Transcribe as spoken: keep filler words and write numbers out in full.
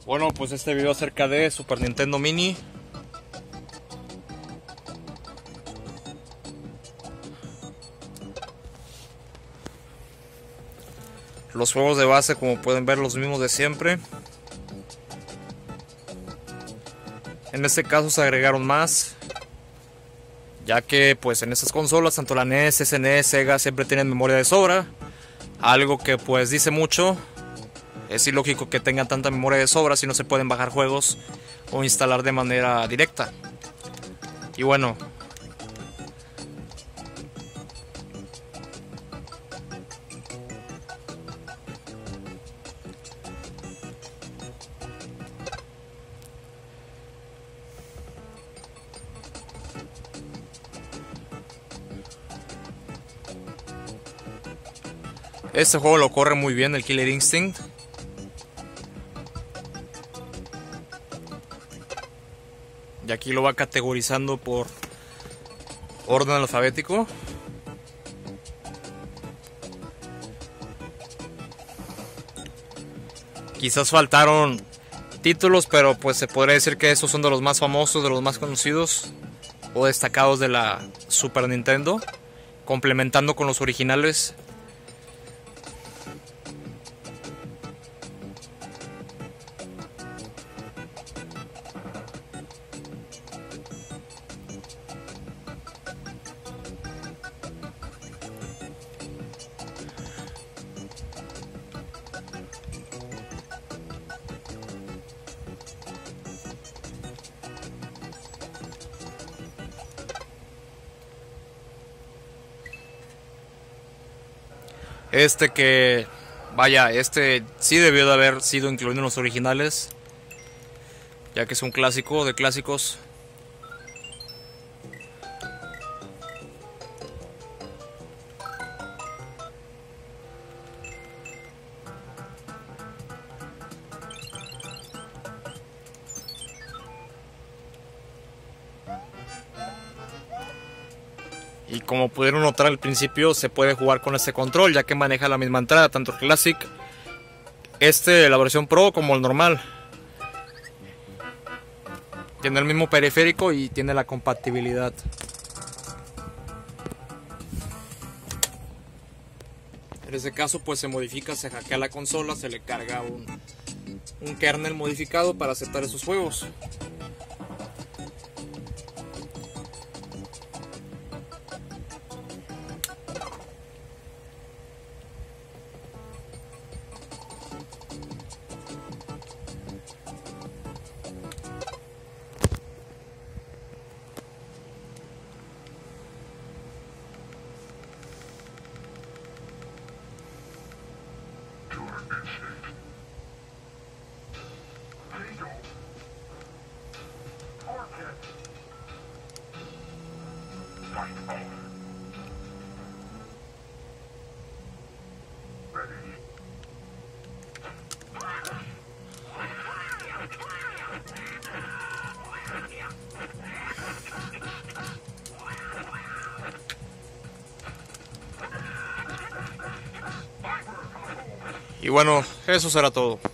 Bueno, pues este video acerca de Super Nintendo Mini. Los juegos de base, como pueden ver, los mismos de siempre. En este caso se agregaron más, ya que pues en estas consolas, tanto la N E S, S N E S, Sega, siempre tienen memoria de sobra. Algo que pues dice mucho. Es ilógico que tengan tanta memoria de sobra si no se pueden bajar juegos o instalar de manera directa. Y bueno, este juego lo corre muy bien, el Killer Instinct. Y aquí lo va categorizando por orden alfabético. Quizás faltaron títulos, pero pues se podría decir que esos son de los más famosos, de los más conocidos o destacados de la Super Nintendo, complementando con los originales. Este que, vaya, este sí debió de haber sido incluido en los originales, ya que es un clásico de clásicos. Y como pudieron notar al principio, se puede jugar con este control, ya que maneja la misma entrada, tanto el Classic, este, la versión Pro, como el normal. Tiene el mismo periférico y tiene la compatibilidad. En este caso pues se modifica, se hackea la consola, se le carga un, un kernel modificado para aceptar esos juegos. Y bueno, eso será todo.